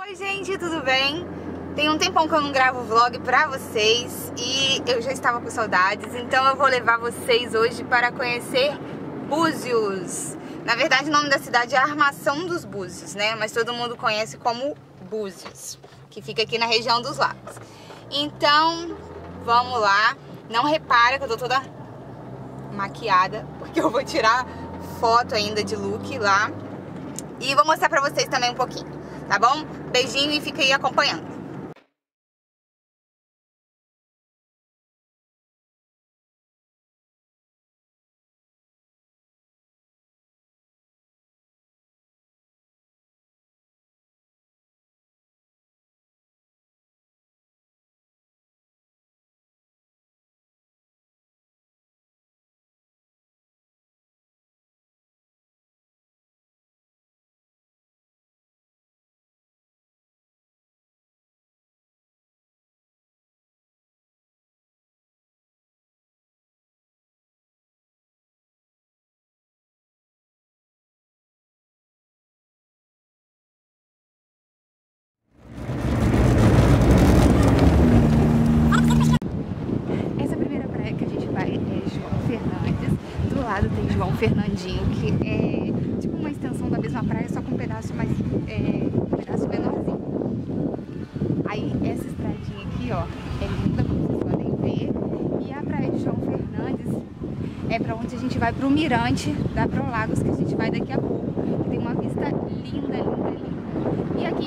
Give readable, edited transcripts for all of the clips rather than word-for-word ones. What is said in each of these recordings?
Oi gente, tudo bem? Tem um tempão que eu não gravo vlog pra vocês e eu já estava com saudades, então eu vou levar vocês hoje para conhecer Búzios. Na verdade o nome da cidade é Armação dos Búzios, né? Mas todo mundo conhece como Búzios, que fica aqui na região dos lagos. Então, vamos lá. Não repara que eu tô toda maquiada, porque eu vou tirar foto ainda de look lá. E vou mostrar pra vocês também um pouquinho, tá bom? Beijinho e fica aí acompanhando. Do lado tem João Fernandinho, que é tipo uma extensão da mesma praia, só com um pedaço mais um pedaço menorzinho. Aí essa estradinha aqui, ó, é linda, como vocês podem ver. E a praia de João Fernandes é pra onde a gente vai, pro mirante da Prolagos, que a gente vai daqui a pouco. Tem uma vista linda, linda, linda. E aqui,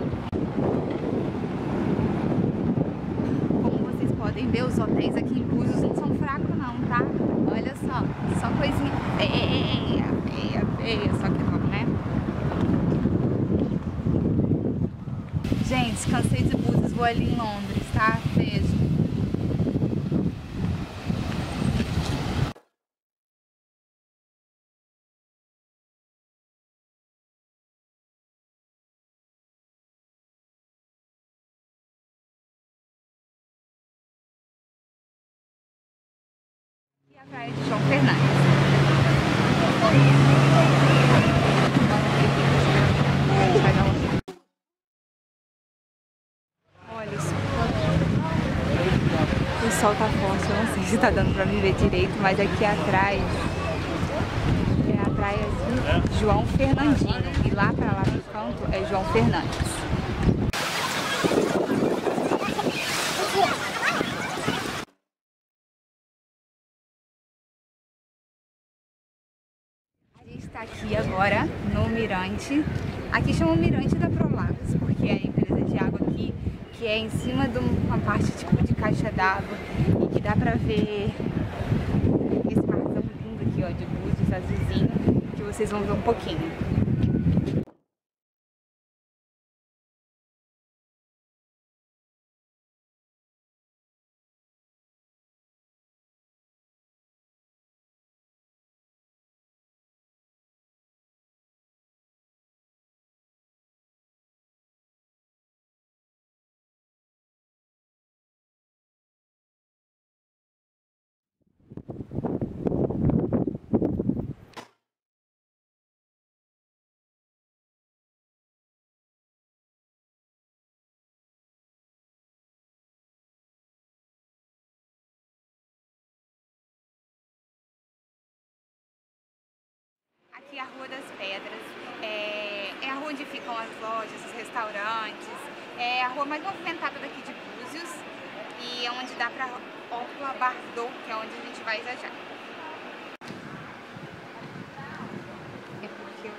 como vocês podem ver, os hotéis aqui em Búzios não são fracos não, tá? Olha só coisinha feia, feia, feia, só que não, né? Gente, cansei de Búzios, vou ali em Londres, tá? Beijo. E a praia de João Fernandes. Olha o sol tá forte, eu não sei se tá dando pra me ver direito, mas aqui atrás é a praia de João Fernandinho e lá pra lá no canto é João Fernandes. A gente está aqui agora no mirante. Aqui chama o Mirante da Prolagos, porque é a empresa de água aqui, que é em cima de uma parte tipo de caixa d'água e que dá pra ver esse marzão lindo aqui, ó, de Búzios, azulzinho, que vocês vão ver um pouquinho. Aqui é a Rua das Pedras, é a rua onde ficam as lojas, os restaurantes, é a rua mais movimentada daqui de Búzios e é onde dá pra Orla Bardot, que é onde a gente vai já já. É porque eu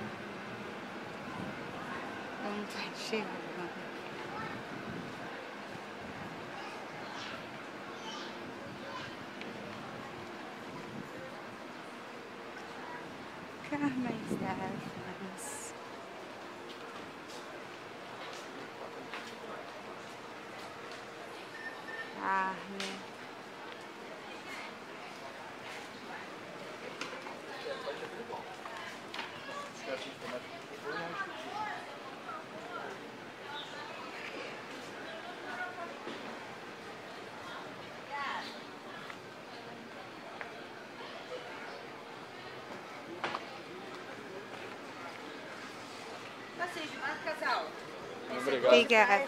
não tô enxergando. Carmen Stephens. Carne. Casal. Obrigado. Obrigada.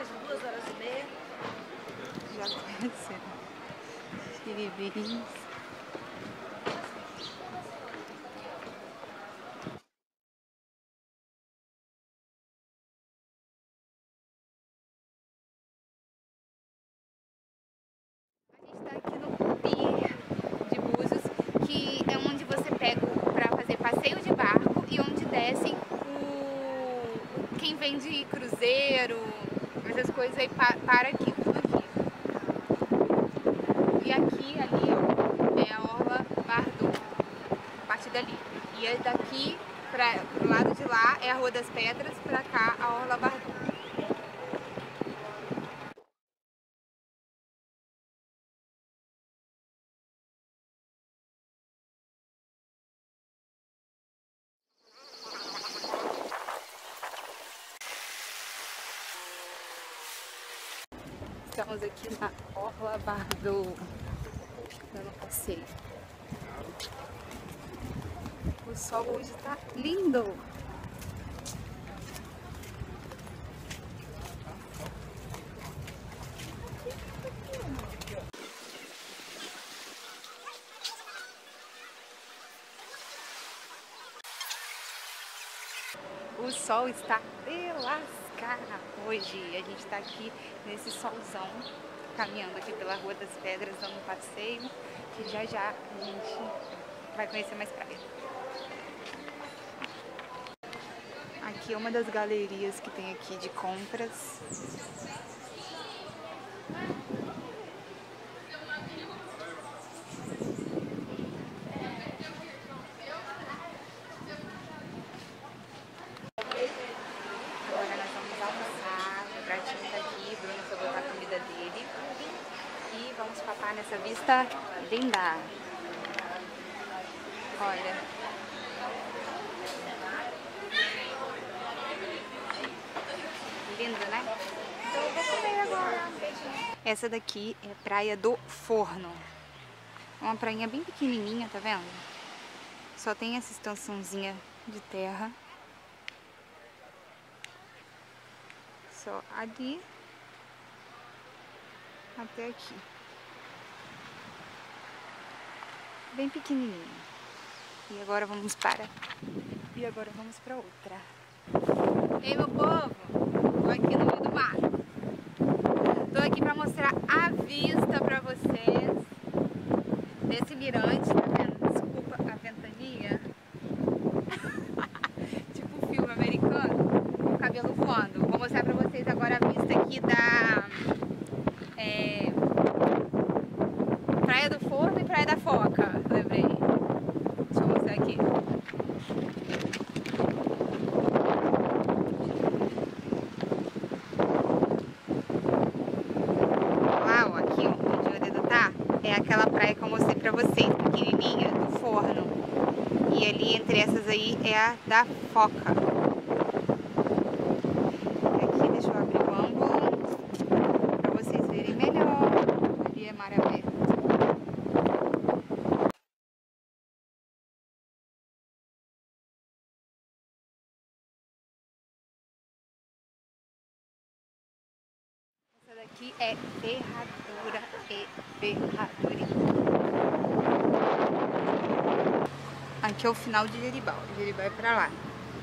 Já conheceu. Xiribins. A gente tá aqui no pier de Búzios, que é onde você pega para fazer passeio de barco e onde descem quem vem de cruzeiro, essas coisas aí para aqui, tudo aqui. E aqui, ali, ó, é a Orla Bardot, a partir dali. E é daqui para o lado de lá é a Rua das Pedras, para cá a Orla Bardot. Estamos aqui na Orla Bardot, dando passeio. O sol hoje tá lindo! O sol está de lascar hoje. A gente está aqui nesse solzão, caminhando aqui pela Rua das Pedras, dando um passeio, que já já a gente vai conhecer mais praia. Aqui é uma das galerias que tem aqui de compras. Agora nós vamos almoçar, o pratinho tá aqui, o Bruno foi botar a comida dele. E vamos papar nessa vista linda. Olha. Lindo, né? Então eu vou comer agora. Essa daqui é Praia do Forno. É uma prainha bem pequenininha, tá vendo? Só tem essa extensãozinha de terra. Só ali até aqui. Bem pequenininha. E agora vamos para outra. Ei, meu povo, tô aqui no meio do mar. Tô aqui pra mostrar a vista pra vocês desse mirante, tá vendo? Desculpa a ventania. Tipo filme americano, com o cabelo voando. Vou mostrar pra vocês agora a vista aqui da Praia do Forno e Praia da Foca, lembrei. Deixa eu mostrar aqui. É aquela praia que eu mostrei pra vocês, pequenininha, do Forno. E ali entre essas aí é a da Foca. Aqui, deixa eu abrir o ângulo pra vocês verem melhor. Ali é mar aberto. Essa daqui é ferradura e ferradurinha. Aqui é o final de Jeribal. Jeribal é pra lá.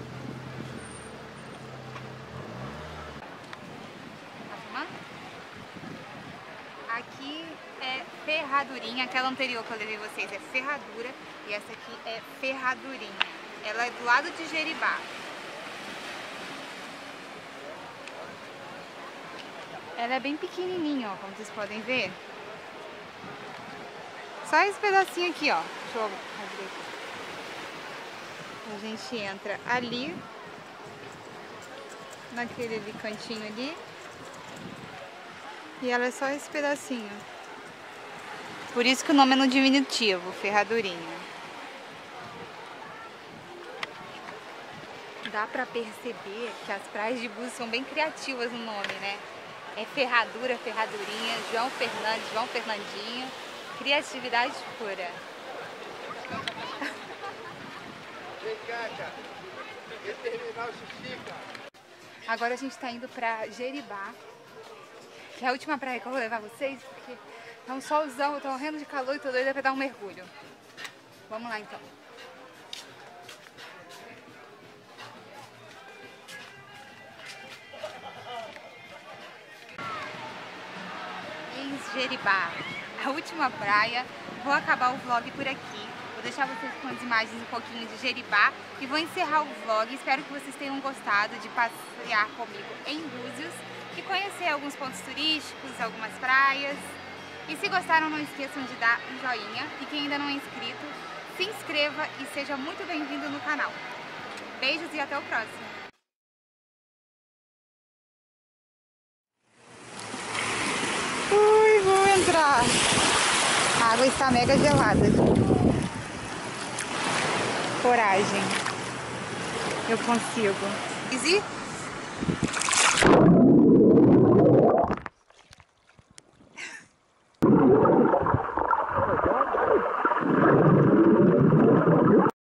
Tá filmando? Aqui é ferradurinha. Aquela anterior que eu levei vocês é ferradura. E essa aqui é ferradurinha. Ela é do lado de Jeribá. Ela é bem pequenininha, ó, como vocês podem ver. Só esse pedacinho aqui, ó. Deixa eu abrir aqui. A gente entra ali, naquele ali, cantinho ali. E ela é só esse pedacinho. Por isso que o nome é no diminutivo, ferradurinha. Dá pra perceber que as praias de Búzios são bem criativas no nome, né? É ferradura, ferradurinha, João Fernandes, João Fernandinho. Criatividade pura. Agora a gente tá indo pra Jeribá, que é a última praia que eu vou levar vocês, porque tá um solzão, eu tô morrendo de calor e tô doida pra dar um mergulho. Vamos lá então. Jeribá, a última praia. Vou acabar o vlog por aqui. Vou deixar vocês com as imagens um pouquinho de Jeribá e vou encerrar o vlog. Espero que vocês tenham gostado de passear comigo em Búzios e conhecer alguns pontos turísticos, algumas praias. E se gostaram, não esqueçam de dar um joinha. E quem ainda não é inscrito, se inscreva e seja muito bem-vindo no canal. Beijos e até o próximo! Vou entrar. A água está mega gelada. Coragem. Eu consigo. Easy?